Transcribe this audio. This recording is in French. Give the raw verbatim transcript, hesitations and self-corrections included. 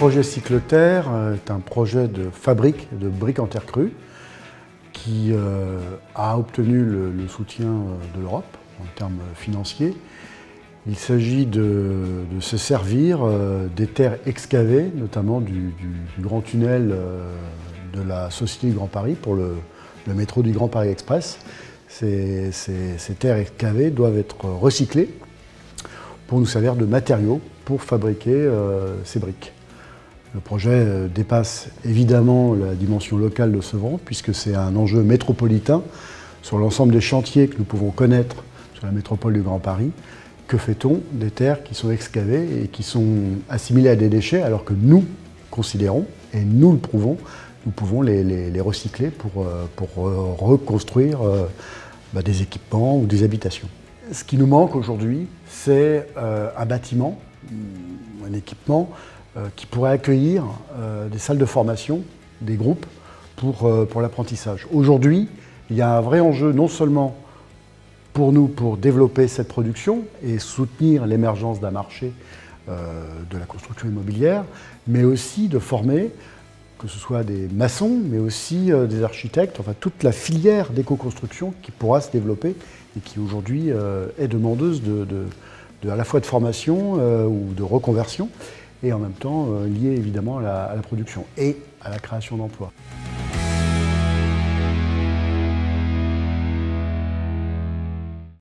projet Cycleterre est un projet de fabrique de briques en terre crue qui euh, a obtenu le, le soutien de l'Europe en termes financiers. Il s'agit de, de se servir euh, des terres excavées, notamment du, du, du grand tunnel euh, de la Société du Grand Paris pour le, le métro du Grand Paris Express. Ces, ces, ces terres excavées doivent être recyclées pour nous servir de matériaux pour fabriquer euh, ces briques. Le projet dépasse évidemment la dimension locale de Sevran, puisque c'est un enjeu métropolitain sur l'ensemble des chantiers que nous pouvons connaître sur la métropole du Grand Paris. Que fait-on des terres qui sont excavées et qui sont assimilées à des déchets, alors que nous considérons, et nous le prouvons, nous pouvons les, les, les recycler pour, pour reconstruire bah, des équipements ou des habitations. Ce qui nous manque aujourd'hui, c'est euh, un bâtiment, un équipement euh, qui pourrait accueillir euh, des salles de formation, des groupes pour, euh, pour l'apprentissage. Aujourd'hui, il y a un vrai enjeu non seulement pour nous pour développer cette production et soutenir l'émergence d'un marché euh, de la construction immobilière, mais aussi de former, que ce soit des maçons, mais aussi euh, des architectes, enfin toute la filière d'éco-construction qui pourra se développer et qui aujourd'hui euh, est demandeuse de, de, de, à la fois de formation euh, ou de reconversion, et en même temps euh, liée évidemment à la, à la production et à la création d'emplois.